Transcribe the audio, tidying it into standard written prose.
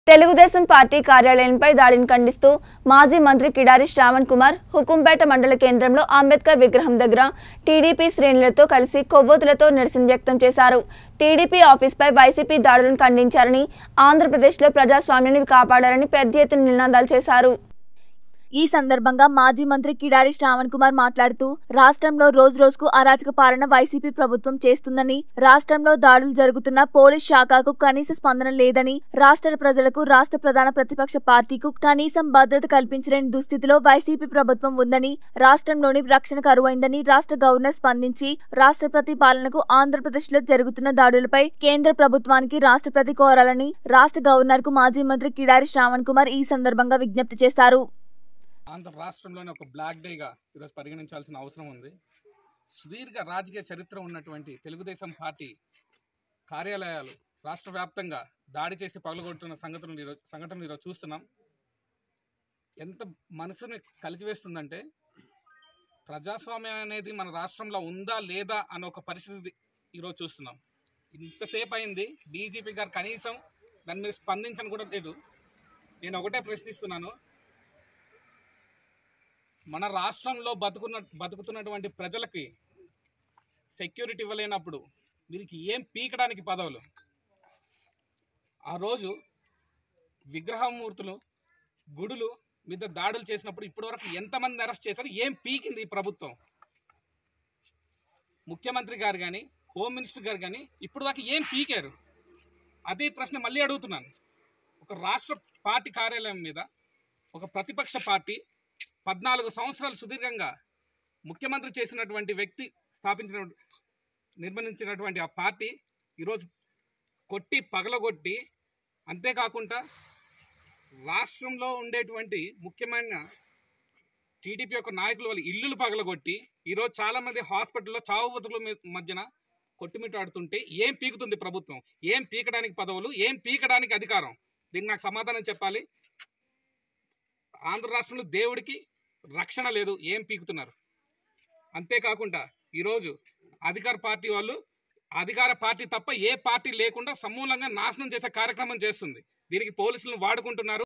Telugu Desam party కార్యాలయంపై దాడిని ఖండిస్తూ మాజీ మంత్రి కిడారి శ్రావణ్ కుమార్ హుకుంపేట మండల కేంద్రంలో అంబేద్కర్ విగ్రహం దగ్గర టీడీపీ శ్రేణులతో కలిసి కొవ్వొత్తులతో నిరసన వ్యక్తం చేశారు. టీడీపీ ఆఫీస్పై వైసీపీ దాడులను ఖండించారని, ఆంధ్రప్రదేశ్లో ప్రజాస్వామ్యాన్ని కాపాడారని పెద్ద ఎత్తున నినాదాలు చేశారు. ఈ సందర్భంగా మాజీ మంత్రి కిడారి శ్రావణ్ కుమార్ మాట్లాడుతూ రాష్ట్రంలో రోజురోజుకు అరాచక పాలన వైసీపీ ప్రభుత్వం చేస్తుందని, రాష్ట్రంలో దాడులు జరుగుతున్న పోలీస్ శాఖకు కనీస స్పందన లేదని, రాష్ట్ర ప్రజలకు రాష్ట్ర ప్రధాన ప్రతిపక్ష పార్టీకు కనీసం భద్రత కల్పించలేని దుస్థితిలో వైసీపీ ప్రభుత్వం ఉందని, రాష్ట్రంలోని రక్షణ కరువైందని రాష్ట్ర గవర్నర్ స్పందించి రాష్ట్రపతి పాలనకు ఆంధ్రప్రదేశ్లో జరుగుతున్న దాడులపై కేంద్ర ప్రభుత్వానికి రాష్ట్రపతి కోరాలని రాష్ట్ర గవర్నర్ కు మాజీ మంత్రి కిడారి శ్రావణ్ కుమార్ ఈ సందర్భంగా విజ్ఞప్తి చేశారు. ఆంధ్ర రాష్ట్రంలోనే ఒక బ్లాక్ డేగా ఈరోజు పరిగణించాల్సిన అవసరం ఉంది. సుదీర్ఘ రాజకీయ చరిత్ర ఉన్నటువంటి తెలుగుదేశం పార్టీ కార్యాలయాలు రాష్ట్ర వ్యాప్తంగా దాడి చేసి పగలగొట్టున్న సంఘటనలు ఈరోజు చూస్తున్నాం. ఎంత మనసుని కలిచివేస్తుందంటే ప్రజాస్వామ్యం అనేది మన రాష్ట్రంలో ఉందా లేదా అన్న ఒక పరిస్థితి ఈరోజు చూస్తున్నాం. ఇంతసేపు అయింది, డీజీపీ గారు కనీసం దాని మీద స్పందించని కూడా లేదు. నేను ఒకటే ప్రశ్నిస్తున్నాను, మన రాష్ట్రంలో బతుకుతున్నటువంటి ప్రజలకి సెక్యూరిటీ ఇవ్వలేనప్పుడు వీరికి ఏం పీకడానికి పదవులు? ఆ రోజు విగ్రహమూర్తులు గుడులు మీద దాడులు చేసినప్పుడు ఇప్పటివరకు ఎంతమంది అరెస్ట్ చేశారు? ఏం పీకింది ఈ ప్రభుత్వం? ముఖ్యమంత్రి గారు కానీ, హోమ్ మినిస్టర్ గారు కానీ ఇప్పటిదాకా ఏం పీకారు? అదే ప్రశ్న మళ్ళీ అడుగుతున్నాను. ఒక రాష్ట్ర పార్టీ కార్యాలయం మీద ఒక ప్రతిపక్ష పార్టీ 14 సంవత్సరాలు సుదీర్ఘంగా ముఖ్యమంత్రి చేసినటువంటి వ్యక్తి నిర్మించినటువంటి ఆ పార్టీ ఈరోజు కొట్టి పగలగొట్టి, అంతేకాకుండా రాష్ట్రంలో ఉండేటువంటి ముఖ్యమైన టీడీపీ యొక్క నాయకుల వాళ్ళ ఇల్లులు పగలగొట్టి ఈరోజు చాలామంది హాస్పిటల్లో చావు బతుకుల మధ్యన కొట్టుమిట్టాడుతుంటే ఏం పీకుతుంది ప్రభుత్వం? ఏం పీకడానికి పదవులు? ఏం పీకడానికి అధికారం? దీనికి నాకు సమాధానం చెప్పాలి. ఆంధ్ర రాష్ట్రంలో దేవుడికి రక్షణ లేదు, ఏం పీకుతున్నారు? అంతేకాకుండా ఈరోజు అధికార పార్టీ వాళ్ళు అధికార పార్టీ తప్ప ఏ పార్టీ లేకుండా సమూలంగా నాశనం చేసే కార్యక్రమం చేస్తుంది. దీనికి పోలీసులను వాడుకుంటున్నారు.